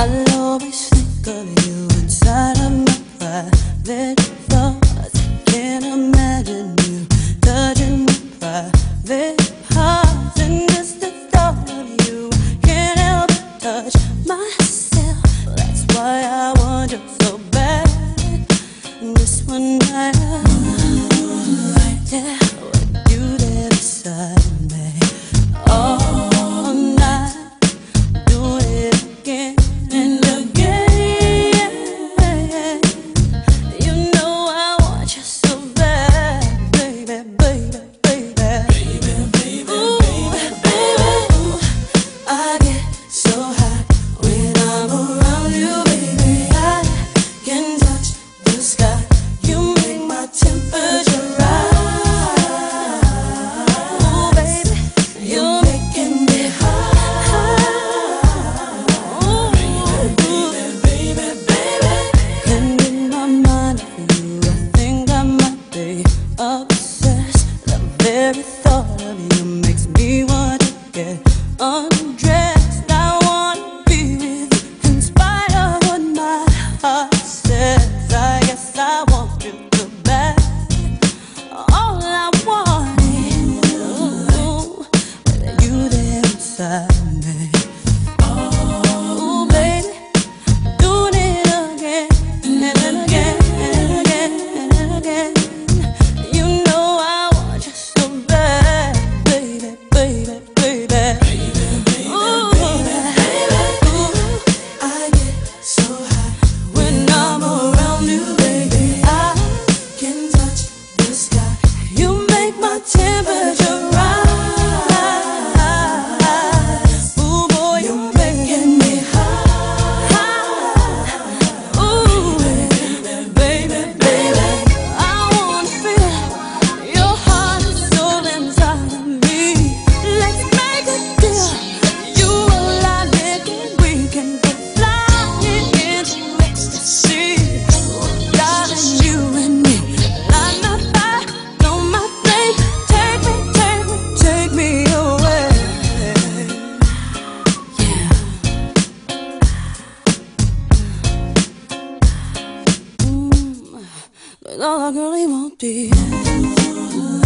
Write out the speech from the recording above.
I'll always think of you inside of my private thoughts. Can't imagine you touching my private parts. And just the thought of you can't help but touch myself. That's why I want you so bad. Just one night right there with you there beside me. All night, doing it again and again. You know I want you so bad, baby, baby, baby. Ooh, baby, I get so high when I'm around you, baby. I can touch the sky. You make my temperature rise. Ooh, baby, you're making me high. Ooh, baby, baby. And in my mind of you, I think I might be obsessed. The very thought of you makes me want to get undressed. I wanna be with you in spite of what my heart says. I guess I want you so bad. All I want is with you there inside me. Oh, baby, doing it again and again and again and again. You know I want you so bad, baby, baby, baby. Ooh, baby, I get so high when I'm around you, baby. I can touch the sky. You make my temperature rise. Ooh, boy, you're making me high. Ooh, baby, baby, I wanna feel your heart and soul inside of me. Let's make a deal. You and I, we can go flying into ecstasy. Darling, you and me, light my fire, blow my flame. Take me, take me, take me away. Yeah. But all I really want is